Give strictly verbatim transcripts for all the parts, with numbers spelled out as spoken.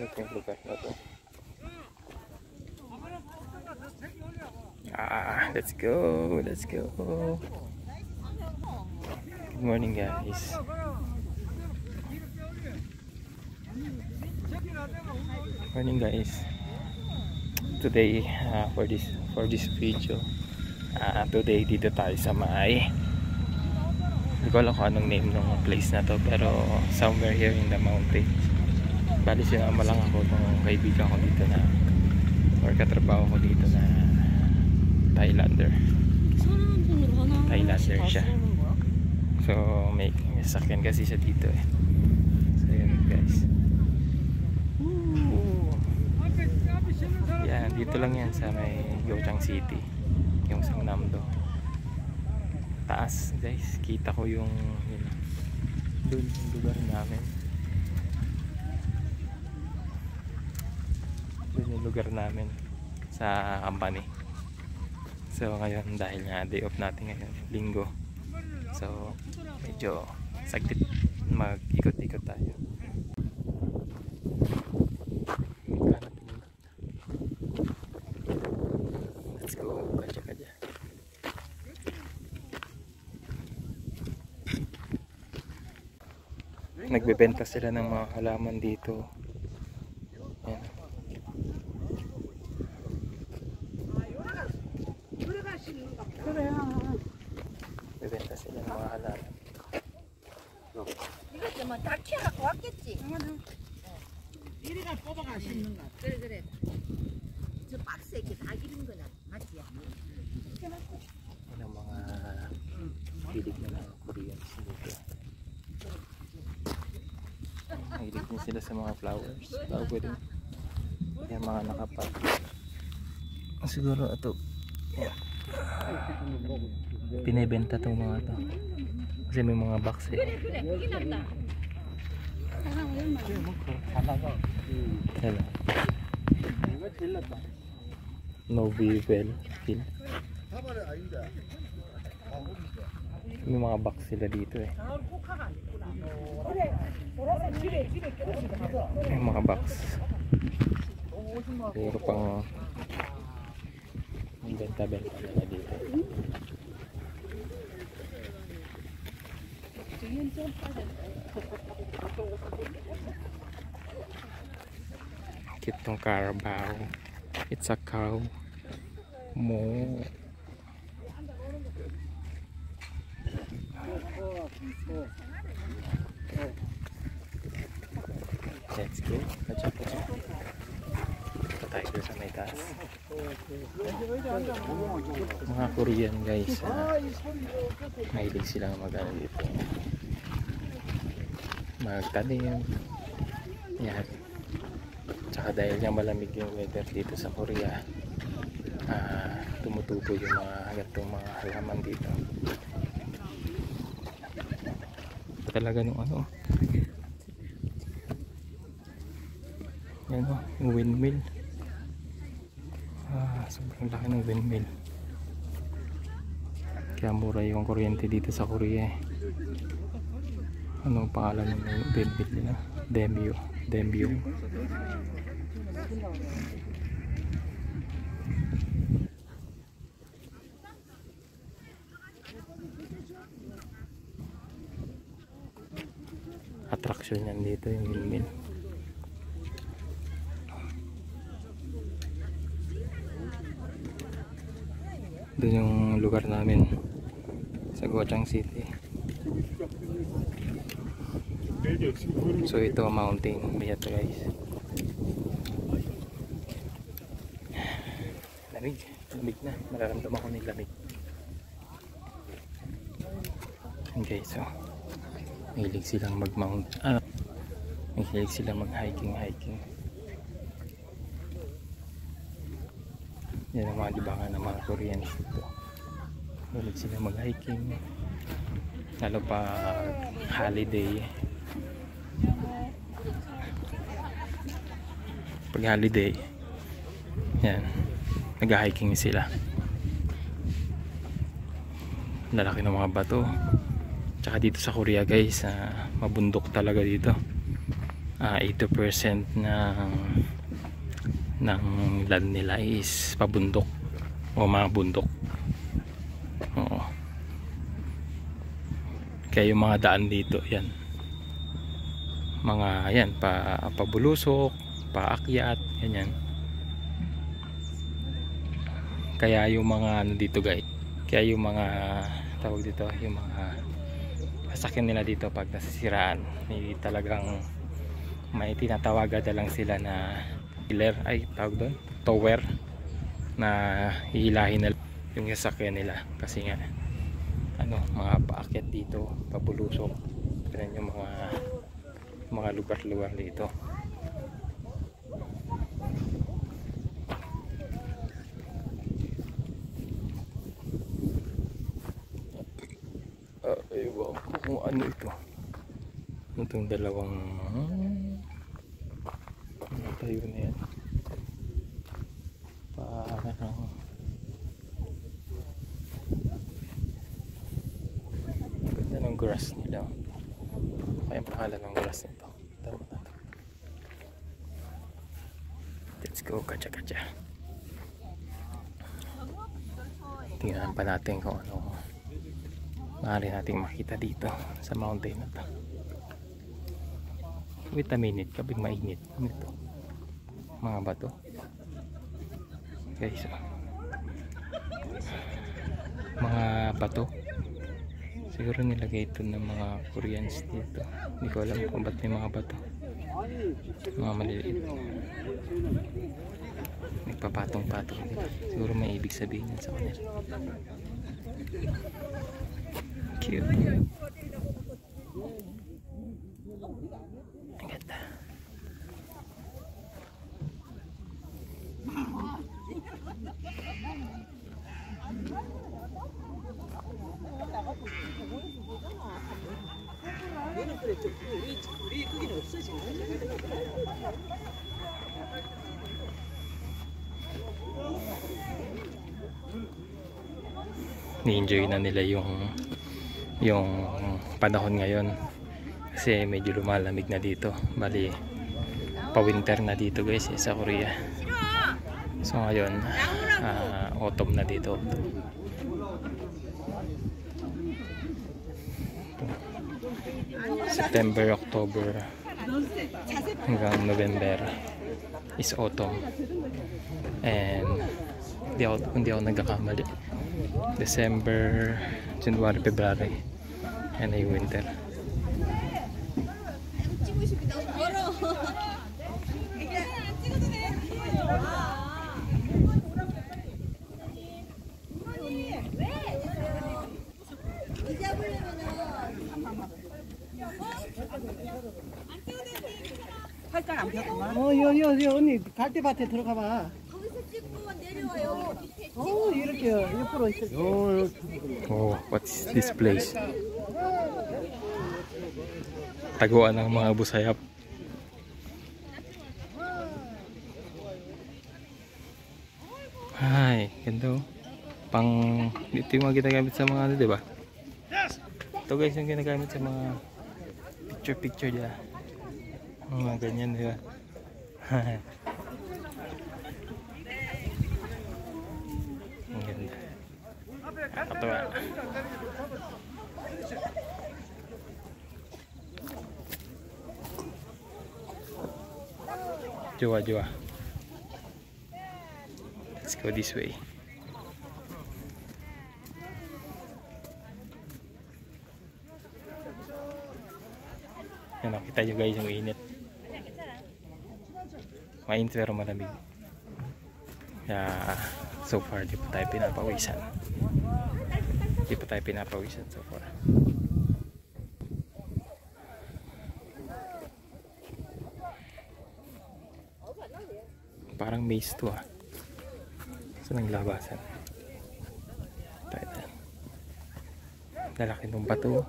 Ano itong lugar na to? Ah, let's go, let's go. Good morning guys. Morning guys. Today uh, for this for this video, uh, today dito tayo sa may, hindi ko alam kung anong name ng place na to, pero somewhere here in the mountains. Bali sinama lang ako ng kaibigan ko dito na, or katrabaho ko dito na Thailander. Thailander siya. So may, may sakyan kasi siya dito eh. So yun guys. Ooh. Yan, dito lang yan sa may Gyeongsang City, yung Sangnam-do. Taas guys, kita ko yung yun, dun yung lugar namin. Dun yung lugar namin sa company. So ngayon dahil nga day off natin ngayon, linggo, so medyo saglit mag-ikot-ikot tayo. Let's go, kaja-kaja. Nagbebenta sila ng mga halaman dito. Ayan. Bebenta sila ng mga halaman. 이것도 뭐 다 키워갖고 왔겠지? 이리가 뽑아가 심는 거. 그래 그래. 저 박스에 이렇게 다 기른 거나 맞지? Yan ang mga hilig na ng Koreans dito. Hilig din sila sa mga flowers. Bago din. Yan mga nakapag. Siguro ito. Yan. Pinibenta itong mga ito. Kasi may mga box eh. Hello. Novivel Hill. May mga box sila dito eh. May mga box. Siguro pang benta-benta nila dito. Kitong Carabao. It's a cow. Mo. Let's go. Kacha, kacha. Ito tayo doon sa may taas. Mga Korean guys. Uh, mahilig silang mag-ano dito. Magtanim. Yan. Tsaka dahil nga malamig yung weather dito sa Korea, uh, tumutubo yung mga gatong mga halaman dito. Talaga nung ano, yan o, yung windmill. Ah, sobrang laki ng windmill. Kaya mura yung kuryente dito sa Korea eh. Anong pangalan ng windmill nila? Daemueong. Daemueong. Attraction yan dito yung windmill. Doon yung lugar namin sa Gyeongsang City. So ito mountain view to guys. Lamig, lamig na. Mararamdaman ko ng lamig. Okay, so mahilig silang mag-mount. Ah, mahilig silang mag-hiking-hiking. Yan ang mga libangan ng mga Koreans dito. Mahilig silang mag-hiking. Lalo pa holiday. Pag holiday, yan, nag-hiking sila. Lalaki ng mga bato. Tsaka dito sa Korea guys, uh, mabundok talaga dito. uh, eighty percent ng ng land nila is pabundok o mga bundok. Oo. Kaya yung mga daan dito, yan, mga yan, pa, pabulusok, paakyat, ganyan. Kaya yung mga ano dito guys, kaya yung mga tawag dito, yung mga sasakyan nila dito pag nasisiraan, may talagang may tinatawagan na lang sila na pillar, ay tawag doon, tower, na hihilahin na yung sasakyan nila kasi nga ano, mga paakyat dito, pabulusok, ganyan yung mga mga lugar-lugar dito. Uh, ewan ko kung ano ito. Itong dalawang ano tayo na yan, parang ganda ng grass nila. Kaya ang pangalan ng grass nito, tama na ito. Let's go, kacha kacha. Tingnan pa natin kung ano maaari nating makita dito sa mountain na to. Wait a minute, kabig mainit. Ano ito? Mga bato. Guys, oh. Mga bato. Siguro nilagay ito ng mga Koreans dito. Hindi ko alam kung ba't may mga bato. Mga maliliit. Nagpapatong-patong dito. Siguro may ibig sabihin yan sa kanila. Cute. Ang ganda. Ni-enjoy na nila yung yung panahon ngayon kasi medyo lumalamig na dito. Bali pa-winter na dito guys eh, sa Korea. So ngayon uh, autumn na dito. September, October hanggang November is autumn. And hindi ako, hindi ako nagkakamali, December, January, February yan ay winter. 살짝 안 폈구만. 어, 여, 여, 여, 언니, 갈대밭에 들어가 봐. 거기서 찍고 내려와요. 밑에 어, 이렇게 옆으로 있을 때. Oh, what's this place? Taguan ng mga busayap. Ay, ganda oh. Pang, ito yung mga ginagamit sa mga ano, diba? Ito guys yung ginagamit sa mga picture picture dyan. Mga ganyan, diba? Ang ganda. Nakakatawa. Jowa, jowa. Let's go this way. Yan, nakita nyo guys yung init. Mainit pero malamig. Kaya so far di pa tayo pinapawisan. Di pa tayo pinapawisan so far. Parang maze to ah. Saan ang labasan? Tayo na. Lalaki ng bato.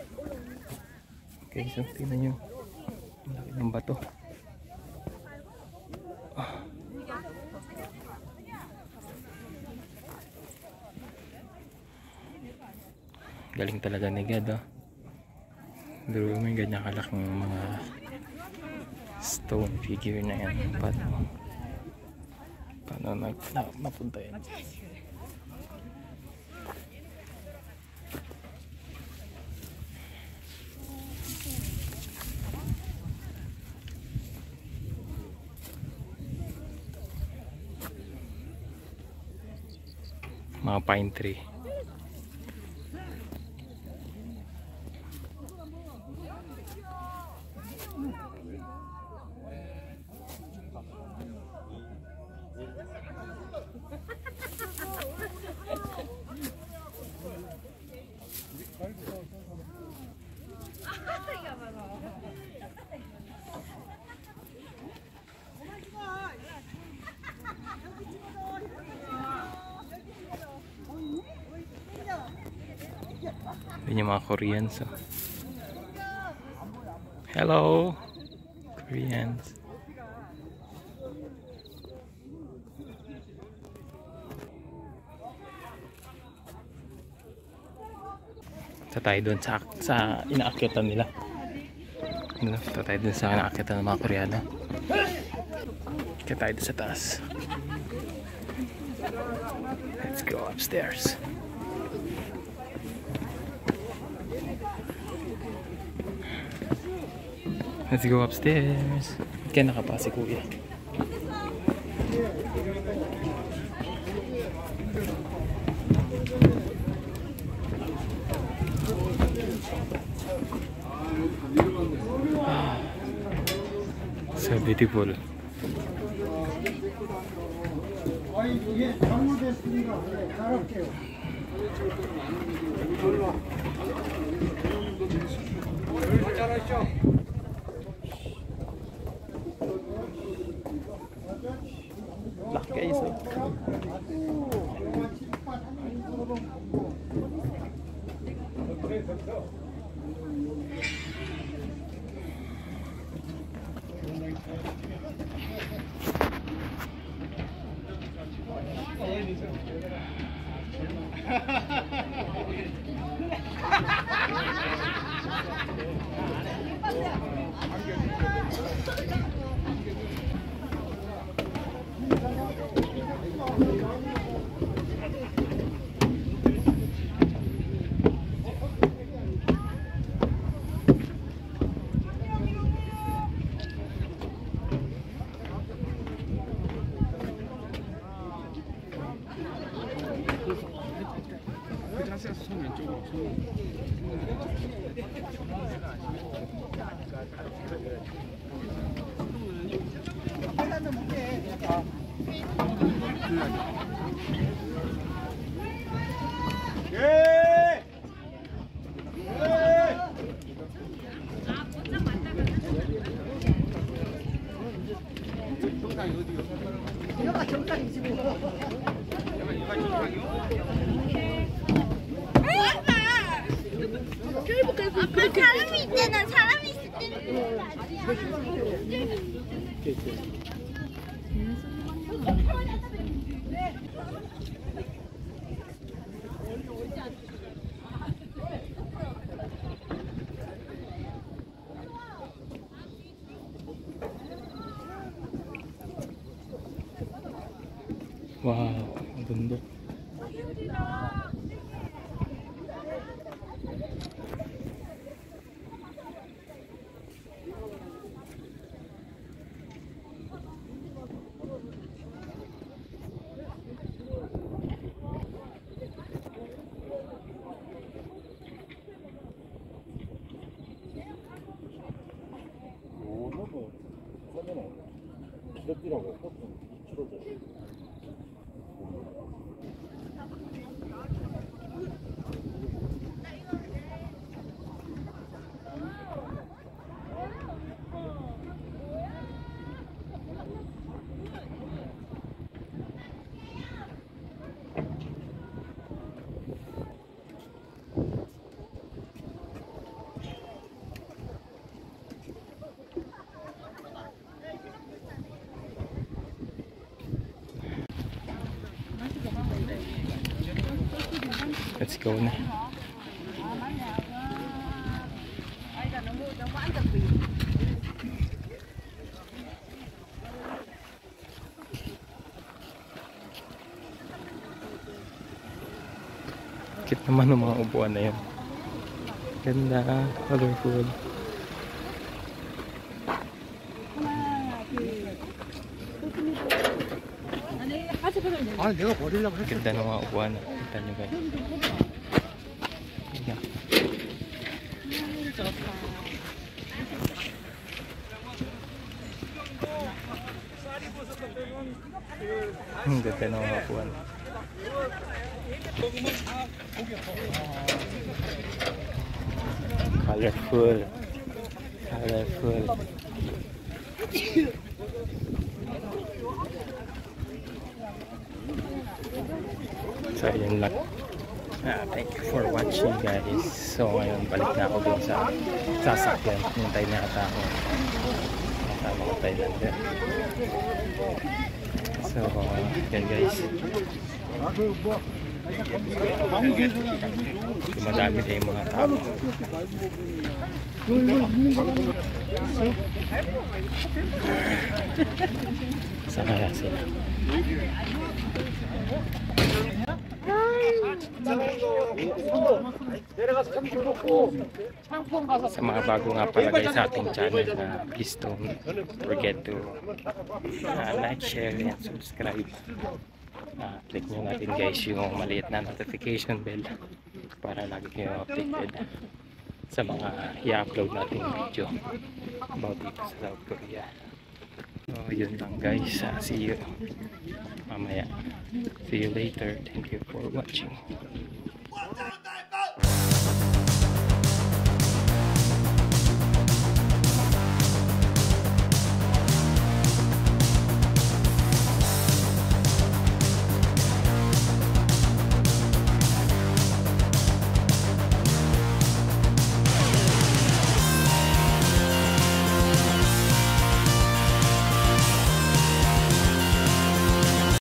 Okay, so tingnan nyo. Lalaki ng bato. Ah. Galing talaga ni God, oh. Pero may ganyan kalaking mga stone figure na yan. Paano, paano na, na, napunta yan? Mga pine tree. Yun yung mga Koreans. Oh. Hello, Koreans. Sa tayo doon sa, sa inaakyatan nila. Sa tayo doon sa inaakyatan ng mga Koreano. Kaya tayo doon sa taas. Let's go upstairs. Let's go upstairs. Kaya nakapa si kuya. So beautiful. Laki guys. 아빠 사람이 있잖아. 사람이 있을 때는 그런 거 아니야. Wow, ang bundok. Let's go na. naman ng mga upuan na yun. Ganda, colorful. 아, 내가 버리려고 했어. Ganda ng mga upuan. Kita nyo guys. Yan. Ang ganda ng mga upuan. Colorful. Colorful. So yun lang. Ah, thank you for watching guys. So ngayon balik na ako dun sa sasakyan. Hintay na ata ako. Kasama ko Thailander. So yan guys. Dumadami na yung mga tao. Saan kaya sila? Sa mga bago nga pala guys sa ating channel na please don't forget to uh, like, share, and subscribe. Uh, click nyo natin guys yung maliit na notification bell para lagi kayo updated sa mga i-upload nating video about dito sa South Korea. So yun lang guys, uh, see you mamaya, see you later, thank you for watching.